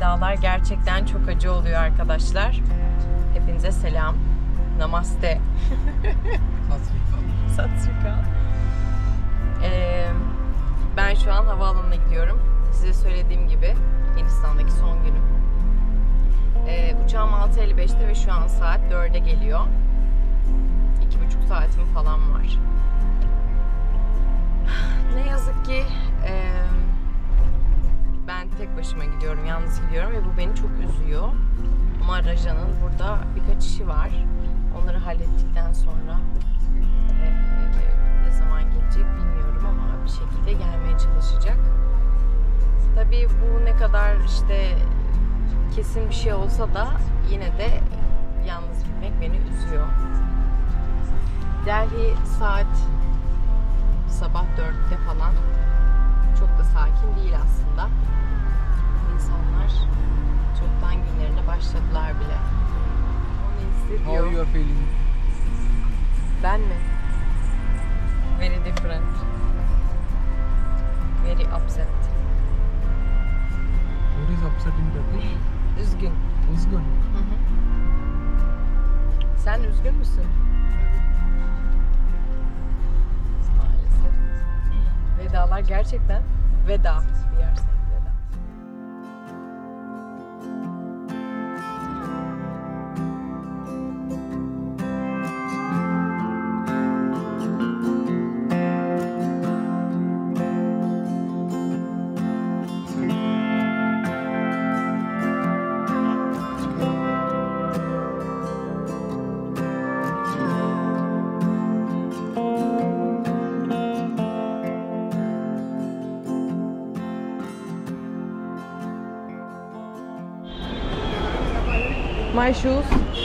Vedalar gerçekten çok acı oluyor arkadaşlar. Hepinize selam. Namaste. Satsrika. Ben şu an havaalanına gidiyorum. Size söylediğim gibi Hindistan'daki son günüm. Uçağım 6.55'te ve şu an saat 4'e geliyor. 2,5 saatim falan var. Ne yazık ki ben tek başıma gidiyorum, yalnız gidiyorum ve bu beni çok üzüyor. Ama Raja'nın burada birkaç işi var. Onları hallettikten sonra ne zaman gelecek bilmiyorum ama bir şekilde gelmeye çalışacak. Tabii bu ne kadar işte kesin bir şey olsa da yine de yalnız gitmek beni üzüyor. Delhi saat sabah 4'te falan. Çok da sakin değil aslında. İnsanlar çoktan günlerine başladılar bile. Onu hissediyor. How you are feeling? Ben mi? Very different. Very upset. What is upset in Turkish? Üzgün. Üzgün. Hı hı. Sen üzgün müsün? Maalesef. Vedalar gerçekten veda diyersin. Veda. My shoes.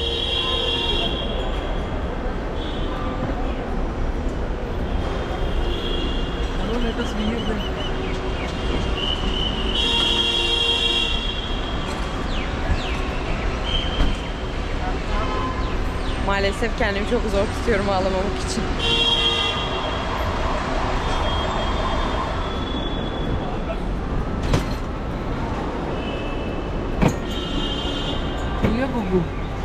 Hello, let us leave them. Maalesef kendimi çok zor tutuyorum ağlamamak için. Iya, Gugu.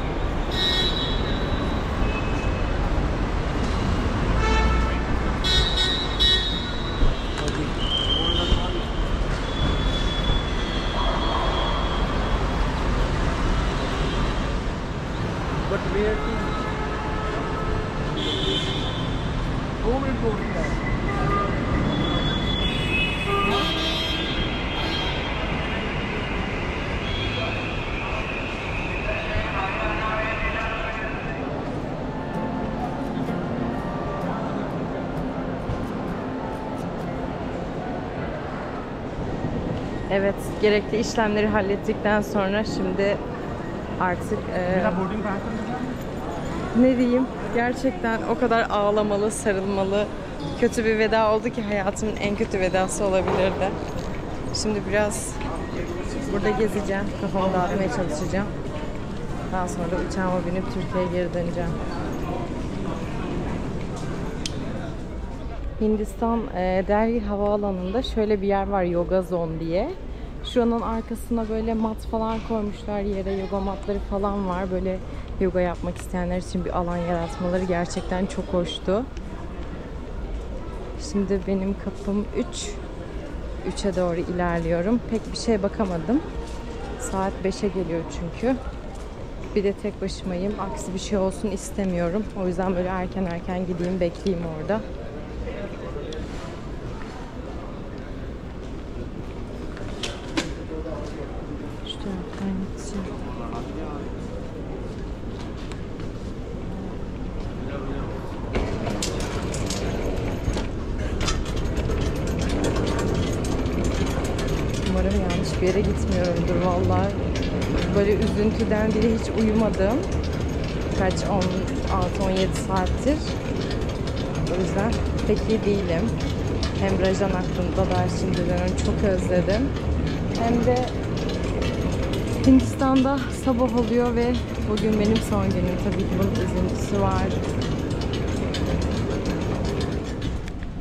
But where to? Oh, my God. Evet, gerekli işlemleri hallettikten sonra şimdi artık ne diyeyim, gerçekten o kadar ağlamalı, sarılmalı, kötü bir veda oldu ki hayatımın en kötü vedası olabilirdi. Şimdi biraz burada gezeceğim, kafamı dağıtmaya çalışacağım. Daha sonra da uçağıma binip Türkiye'ye geri döneceğim. Hindistan Delhi havaalanında şöyle bir yer var, Yoga Zone diye. Şuranın arkasına böyle mat falan koymuşlar yere, yoga matları falan var. Böyle yoga yapmak isteyenler için bir alan yaratmaları gerçekten çok hoştu. Şimdi benim kapım 3. 3'e doğru ilerliyorum. Pek bir şeye bakamadım. Saat 5'e geliyor çünkü. Bir de tek başımayım. Aksi bir şey olsun istemiyorum. O yüzden böyle erken gideyim, bekleyeyim orada. Şu taraftan gideceğim. Umarım yanlış bir yere gitmiyorumdur vallahi. Böyle üzüntüden bile hiç uyumadım. Kaç 16-17 saattir. O yüzden pek iyi değilim. Hem Rajan aklımda da şimdiden onu çok özledim. Hem de Hindistan'da sabah oluyor ve bugün benim son günüm. Tabii ki bunun üzüntüsü var.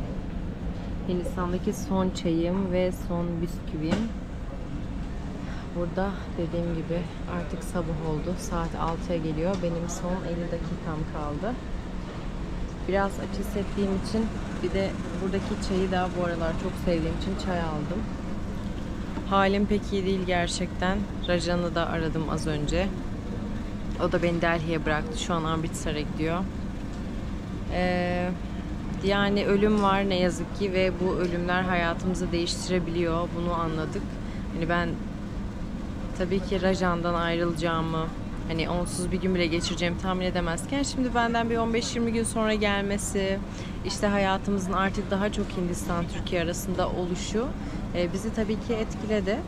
Hindistan'daki son çayım ve son bisküvim. Burada dediğim gibi artık sabah oldu. Saat 6'ya geliyor. Benim son 50 dakikam kaldı. Biraz aç hissettiğim için bir de buradaki çayı da bu aralar çok sevdiğim için çay aldım. Halim pek iyi değil gerçekten. Rajan'ı da aradım az önce. O da beni Delhi'ye bıraktı. Şu an Amritsar'a gidiyor. Yani ölüm var ne yazık ki ve bu ölümler hayatımızı değiştirebiliyor. Bunu anladık. Hani ben tabii ki Rajan'dan ayrılacağımı, hani onsuz bir gün bile geçireceğimi tahmin edemezken şimdi benden bir 15-20 gün sonra gelmesi, işte hayatımızın artık daha çok Hindistan, Türkiye arasında oluşu bizi tabii ki etkiledi.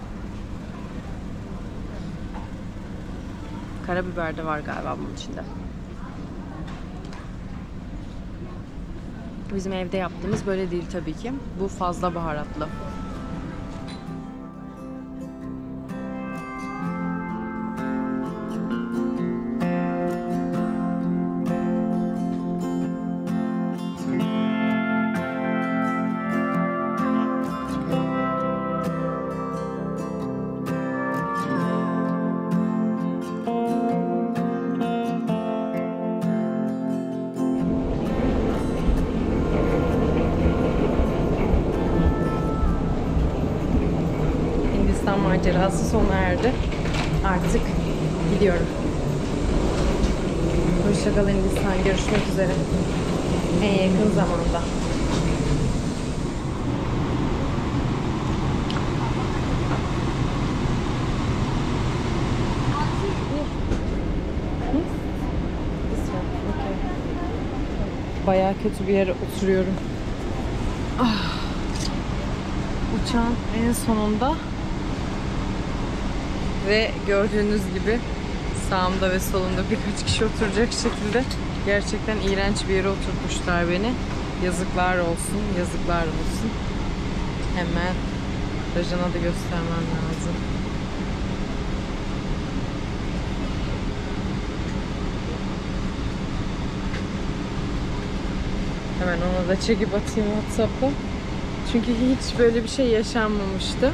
Karabiber de var galiba bunun içinde. Bizim evde yaptığımız böyle değil tabii ki. Bu fazla baharatlı. Macerası sona erdi. Artık gidiyorum. Hoşçakal Hindistan. Görüşmek üzere. En yakın zamanda. Bayağı kötü bir yere oturuyorum. Uçağın en sonunda ve gördüğünüz gibi sağımda ve solumda birkaç kişi oturacak şekilde gerçekten iğrenç bir yere oturtmuşlar beni. Yazıklar olsun, yazıklar olsun. Hemen Rajan'a da göstermem lazım. Hemen ona da çekip atayım WhatsApp'ta. Çünkü hiç böyle bir şey yaşanmamıştı.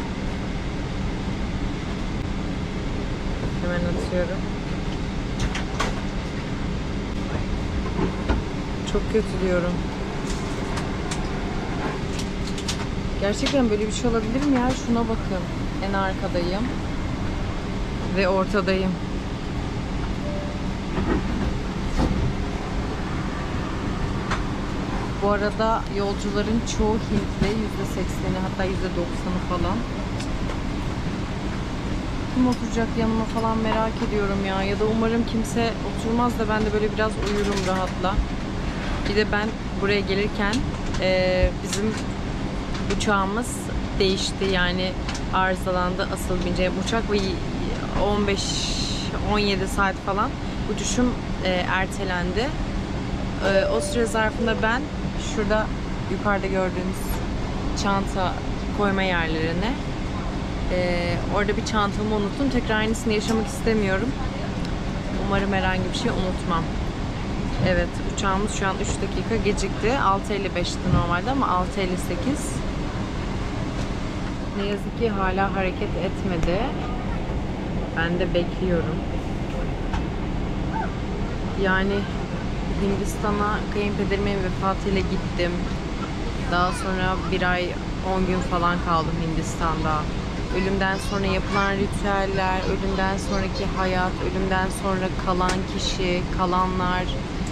Hemen atıyorum. Çok kötü diyorum. Gerçekten böyle bir şey olabilir mi ya? Şuna bakın. En arkadayım. Ve ortadayım. Bu arada yolcuların çoğu Hintli. %80'i hatta %90'ı falan. Kim oturacak yanıma falan merak ediyorum ya. Ya da umarım kimse oturmaz da ben de böyle biraz uyurum rahatla. Bir de ben buraya gelirken bizim uçağımız değişti. Yani arızalandı asıl bineceğim uçak ve 15-17 saat falan uçuşum ertelendi. O süre zarfında ben şurada yukarıda gördüğünüz çanta koyma yerlerine orada bir çantamı unuttum. Tekrar aynısını yaşamak istemiyorum. Umarım herhangi bir şey unutmam. Evet, uçağımız şu an 3 dakika gecikti. 6.55'ti normalde ama 6.58. Ne yazık ki hala hareket etmedi. Ben de bekliyorum. Yani Hindistan'a kayınpederimin vefatıyla gittim. Daha sonra bir ay 10 gün falan kaldım Hindistan'da. Ölümden sonra yapılan ritüeller, ölümden sonraki hayat, ölümden sonra kalan kişi, kalanlar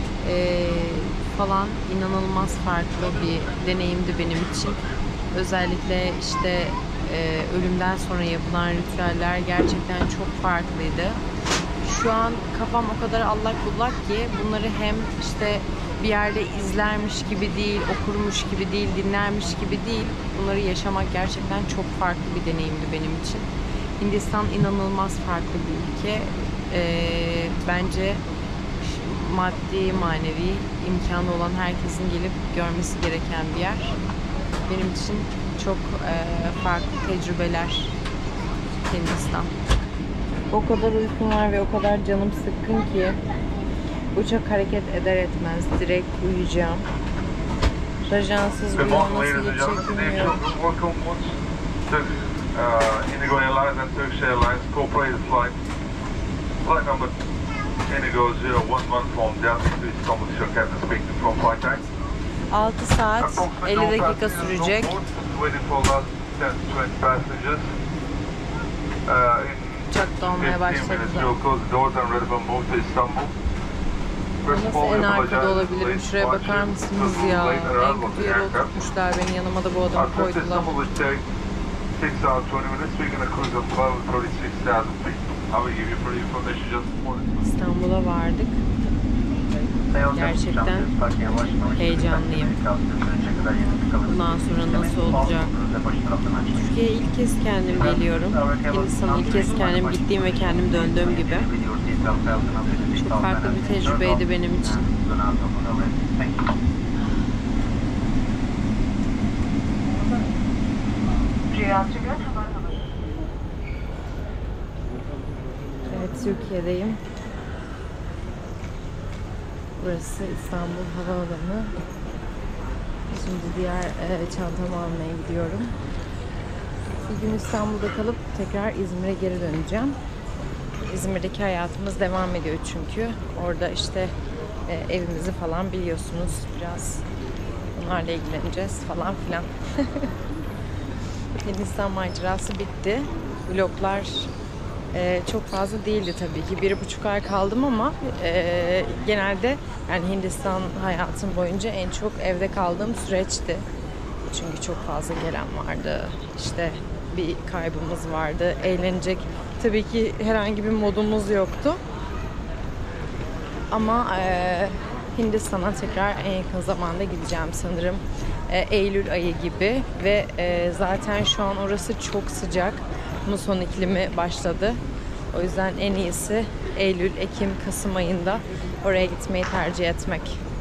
falan inanılmaz farklı bir deneyimdi benim için. Özellikle işte ölümden sonra yapılan ritüeller gerçekten çok farklıydı. Şu an kafam o kadar allak bullak ki bunları hem işte bir yerde izlermiş gibi değil, okurmuş gibi değil, dinlermiş gibi değil. Bunları yaşamak gerçekten çok farklı bir deneyimdi benim için. Hindistan inanılmaz farklı bir ülke. Bence maddi, manevi imkanı olan herkesin gelip görmesi gereken bir yer. Benim için çok farklı tecrübeler Hindistan. O kadar uykum var ve o kadar canım sıkkın ki uçak hareket eder etmez direkt uyuyacağım. Rajansız uyuyor nasıl geçecek bilmiyorum. Indigo Airlines and Turkish Airlines co-operated flight. Flight number Indigo 011 from Delhi to Istanbul. Your captain speaking from flight deck. 6 saat 50 dakika sürecek. Waiting for last 10 to 20 passengers. Uçak dolmaya başladı da. We'll close the doors and ready for move to Istanbul. Nasıl en arkada olabilirim? Şuraya bakar mısınız ya? En kötü yere oturtmuşlar beni. Yanıma da bu adamı koydular. Istanbul will take 6 hours 20 minutes. We're going to cruise at level 36,000 feet. I will give you further information just before this. İstanbul'a vardık. Gerçekten heyecanlıyım. Bundan sonra nasıl olacak? Türkiye'ye ilk kez kendim geliyorum. Hindistan'a ilk kez kendim gittiğim ve kendim döndüğüm gibi. Çok farklı bir tecrübeydi benim için. Evet, Türkiye'deyim. Burası İstanbul Havaalanı. Şimdi diğer çantamı almaya gidiyorum. Bir gün İstanbul'da kalıp tekrar İzmir'e geri döneceğim. İzmir'deki hayatımız devam ediyor çünkü. Orada işte evimizi falan biliyorsunuz. Biraz onlarla ilgileneceğiz falan filan. Hindistan macerası bitti. Vloglar çok fazla değildi tabii ki. 1,5 ay kaldım ama genelde yani Hindistan hayatım boyunca en çok evde kaldığım süreçti. Çünkü çok fazla gelen vardı. İşte bir kaybımız vardı. Eğlenecek tabii ki herhangi bir modumuz yoktu. Ama Hindistan'a tekrar en yakın zamanda gideceğim sanırım. Eylül ayı gibi ve zaten şu an orası çok sıcak. Muson iklimi başladı. O yüzden en iyisi Eylül, Ekim, Kasım ayında oraya gitmeyi tercih etmek.